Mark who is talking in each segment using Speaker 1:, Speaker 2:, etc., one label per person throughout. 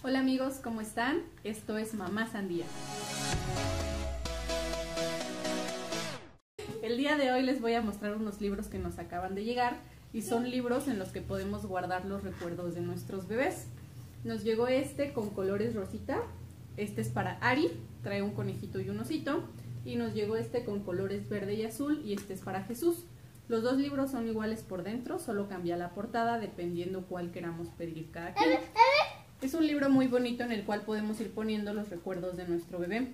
Speaker 1: Hola amigos, ¿cómo están? Esto es Mamá Sandía. El día de hoy les voy a mostrar unos libros que nos acaban de llegar y son libros en los que podemos guardar los recuerdos de nuestros bebés. Nos llegó este con colores rosita, este es para Ari, trae un conejito y un osito, y nos llegó este con colores verde y azul y este es para Jesús. Los dos libros son iguales por dentro, solo cambia la portada dependiendo cuál queramos pedir cada quien. Es un libro muy bonito en el cual podemos ir poniendo los recuerdos de nuestro bebé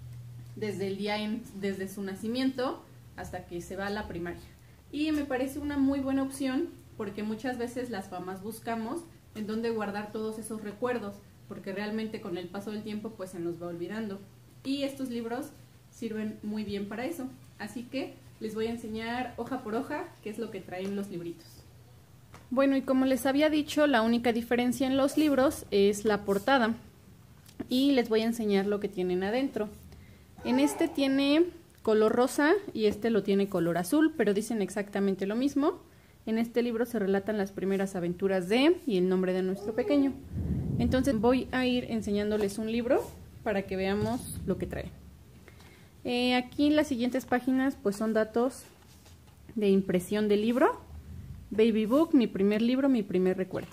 Speaker 1: desde su nacimiento hasta que se va a la primaria. Y me parece una muy buena opción porque muchas veces las mamás buscamos en dónde guardar todos esos recuerdos, porque realmente con el paso del tiempo pues se nos va olvidando. Y estos libros sirven muy bien para eso. Así que les voy a enseñar hoja por hoja qué es lo que traen los libritos. Bueno, y como les había dicho, la única diferencia en los libros es la portada. Y les voy a enseñar lo que tienen adentro. En este tiene color rosa y este lo tiene color azul, pero dicen exactamente lo mismo. En este libro se relatan las primeras aventuras de y el nombre de nuestro pequeño. Entonces voy a ir enseñándoles un libro para que veamos lo que trae. Aquí en las siguientes páginas pues son datos de impresión del libro. Baby Book, mi primer libro, mi primer recuerdo.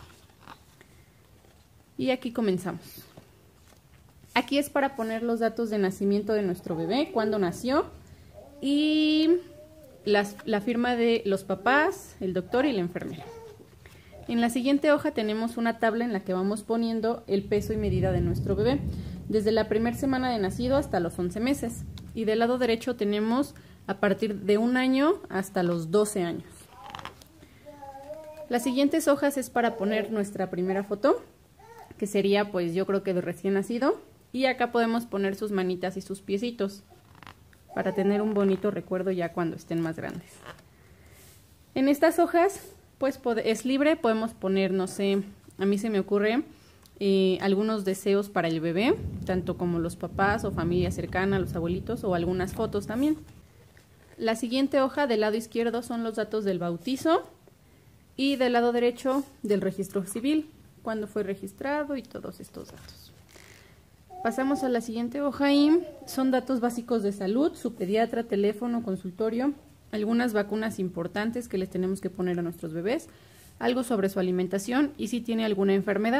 Speaker 1: Y aquí comenzamos. Aquí es para poner los datos de nacimiento de nuestro bebé, cuándo nació y la firma de los papás, el doctor y la enfermera. En la siguiente hoja tenemos una tabla en la que vamos poniendo el peso y medida de nuestro bebé, desde la primera semana de nacido hasta los 11 meses. Y del lado derecho tenemos a partir de 1 año hasta los 12 años. Las siguientes hojas es para poner nuestra primera foto, que sería pues yo creo que de recién nacido. Y acá podemos poner sus manitas y sus piecitos, para tener un bonito recuerdo ya cuando estén más grandes. En estas hojas pues es libre, podemos poner, no sé, a mí se me ocurre algunos deseos para el bebé, tanto como los papás o familia cercana, los abuelitos o algunas fotos también. La siguiente hoja del lado izquierdo son los datos del bautizo y del lado derecho del registro civil, cuándo fue registrado y todos estos datos. Pasamos a la siguiente hoja y son datos básicos de salud, su pediatra, teléfono, consultorio, algunas vacunas importantes que les tenemos que poner a nuestros bebés, algo sobre su alimentación y si tiene alguna enfermedad.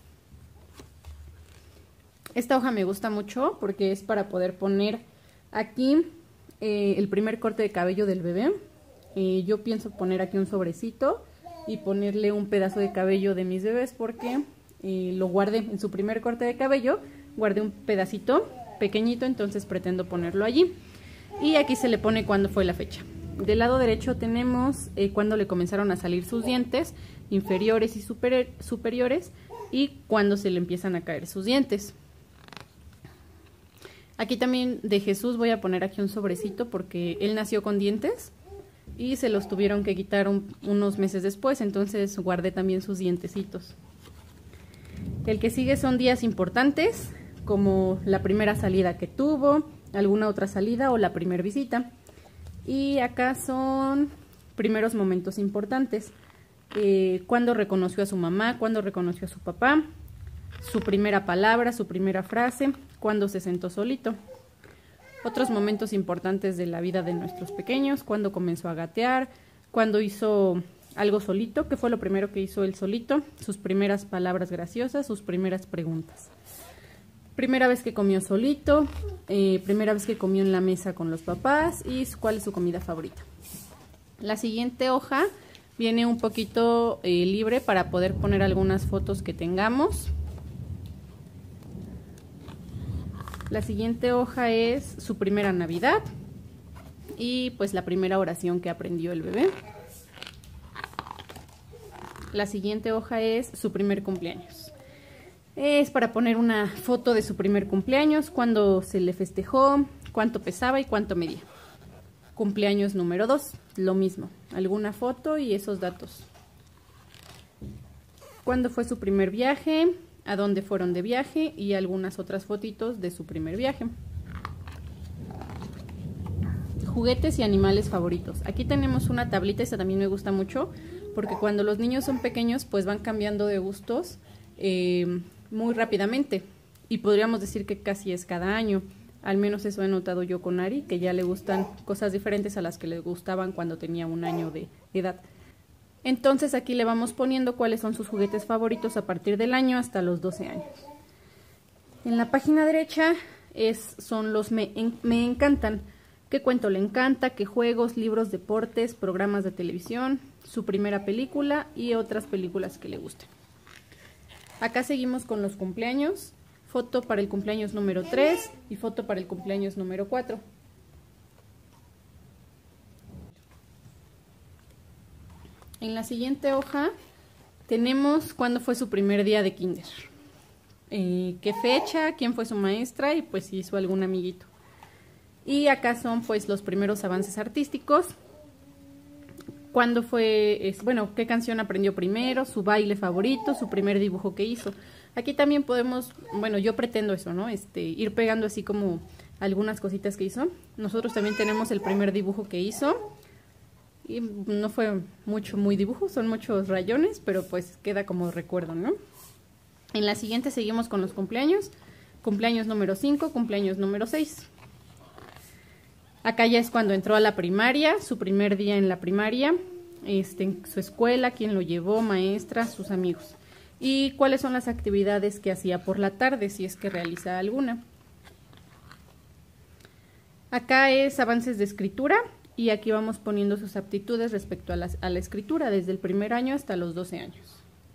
Speaker 1: Esta hoja me gusta mucho porque es para poder poner aquí el primer corte de cabello del bebé. Yo pienso poner aquí un sobrecito y ponerle un pedazo de cabello de mis bebés porque lo guardé en su primer corte de cabello, guardé un pedacito pequeñito, entonces pretendo ponerlo allí. Y aquí se le pone cuándo fue la fecha. Del lado derecho tenemos cuándo le comenzaron a salir sus dientes, inferiores y superiores, y cuándo se le empiezan a caer sus dientes. Aquí también de Jesús voy a poner aquí un sobrecito porque él nació con dientes y se los tuvieron que quitar unos meses después, entonces guardé también sus dientecitos. El que sigue son días importantes, como la primera salida que tuvo, alguna otra salida o la primera visita. Y acá son primeros momentos importantes, cuándo reconoció a su mamá, cuándo reconoció a su papá, su primera palabra, su primera frase, cuándo se sentó solito. Otros momentos importantes de la vida de nuestros pequeños, cuándo comenzó a gatear, cuándo hizo algo solito, que fue lo primero que hizo él solito, sus primeras palabras graciosas, sus primeras preguntas. Primera vez que comió solito, primera vez que comió en la mesa con los papás y cuál es su comida favorita. La siguiente hoja viene un poquito libre para poder poner algunas fotos que tengamos. La siguiente hoja es su primera Navidad y pues la primera oración que aprendió el bebé. La siguiente hoja es su primer cumpleaños. Es para poner una foto de su primer cumpleaños, cuándo se le festejó, cuánto pesaba y cuánto medía. Cumpleaños número 2, lo mismo, alguna foto y esos datos. Cuándo fue su primer viaje, a dónde fueron de viaje y algunas otras fotitos de su primer viaje. Juguetes y animales favoritos. Aquí tenemos una tablita, esta también me gusta mucho, porque cuando los niños son pequeños pues van cambiando de gustos muy rápidamente y podríamos decir que casi es cada año. Al menos eso he notado yo con Ari, que ya le gustan cosas diferentes a las que le gustaban cuando tenía 1 año de edad. Entonces aquí le vamos poniendo cuáles son sus juguetes favoritos a partir del año hasta los 12 años. En la página derecha son los me encantan. ¿Qué cuento le encanta? ¿Qué juegos, libros, deportes, programas de televisión, su primera película y otras películas que le gusten? Acá seguimos con los cumpleaños. Foto para el cumpleaños número 3 y foto para el cumpleaños número 4. En la siguiente hoja tenemos cuándo fue su primer día de kinder, qué fecha, quién fue su maestra y pues si hizo algún amiguito. Y acá son pues los primeros avances artísticos, cuándo fue, bueno, qué canción aprendió primero, su baile favorito, su primer dibujo que hizo. Aquí también podemos, bueno, yo pretendo eso, ¿no? Ir pegando así como algunas cositas que hizo. Nosotros también tenemos el primer dibujo que hizo. Y no fue muy dibujo, son muchos rayones, pero pues queda como recuerdo, ¿no? En la siguiente seguimos con los cumpleaños. Cumpleaños número 5, cumpleaños número 6. Acá ya es cuando entró a la primaria, su primer día en la primaria, en su escuela, quién lo llevó, maestra, sus amigos. Y cuáles son las actividades que hacía por la tarde, si es que realiza alguna. Acá es avances de escritura y aquí vamos poniendo sus aptitudes respecto a la escritura desde el primer año hasta los 12 años.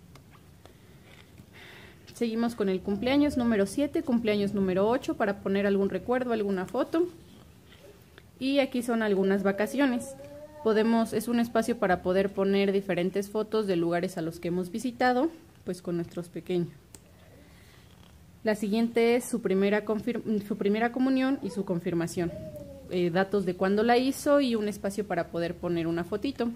Speaker 1: Seguimos con el cumpleaños número 7, cumpleaños número 8 para poner algún recuerdo, alguna foto. Y aquí son algunas vacaciones. Es un espacio para poder poner diferentes fotos de lugares a los que hemos visitado, pues con nuestros pequeños. La siguiente es su primera comunión y su confirmación. Datos de cuándo la hizo y un espacio para poder poner una fotito.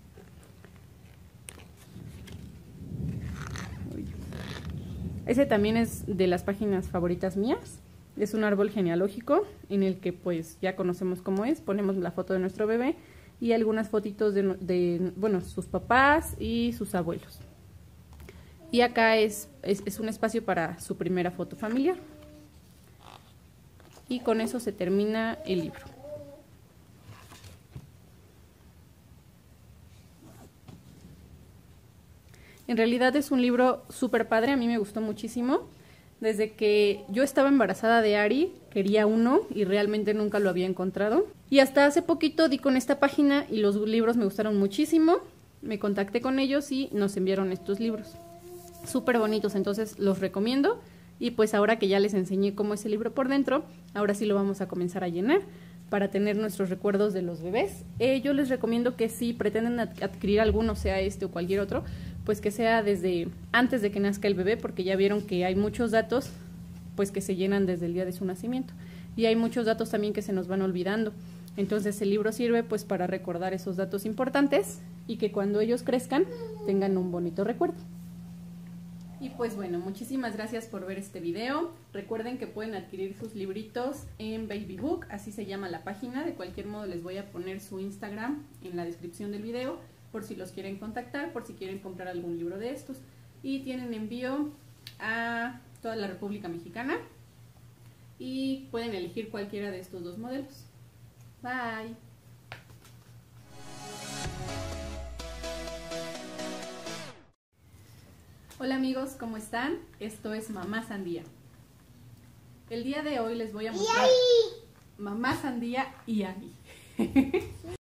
Speaker 1: Ese también es de las páginas favoritas mías. Es un árbol genealógico en el que pues ya conocemos cómo es. Ponemos la foto de nuestro bebé y algunas fotitos de bueno, sus papás y sus abuelos. Y acá es un espacio para su primera foto familiar. Y con eso se termina el libro. En realidad es un libro súper padre, a mí me gustó muchísimo. Desde que yo estaba embarazada de Ari, quería uno y realmente nunca lo había encontrado. Y hasta hace poquito di con esta página y los libros me gustaron muchísimo. Me contacté con ellos y nos enviaron estos libros. Súper bonitos, entonces los recomiendo. Y pues ahora que ya les enseñé cómo es el libro por dentro, ahora sí lo vamos a comenzar a llenar para tener nuestros recuerdos de los bebés. Yo les recomiendo que si pretenden adquirir alguno, sea este o cualquier otro, pues que sea desde antes de que nazca el bebé, porque ya vieron que hay muchos datos pues que se llenan desde el día de su nacimiento. Y hay muchos datos también que se nos van olvidando. Entonces el libro sirve pues para recordar esos datos importantes y que cuando ellos crezcan tengan un bonito recuerdo. Y pues bueno, muchísimas gracias por ver este video. Recuerden que pueden adquirir sus libritos en Baby Book, así se llama la página. De cualquier modo les voy a poner su Instagram en la descripción del video, por si los quieren contactar, por si quieren comprar algún libro de estos. Y tienen envío a toda la República Mexicana y pueden elegir cualquiera de estos dos modelos. Bye. Hola amigos, ¿cómo están? Esto es Mamá Sandía. El día de hoy les voy a mostrar Mamá Sandía y Ani.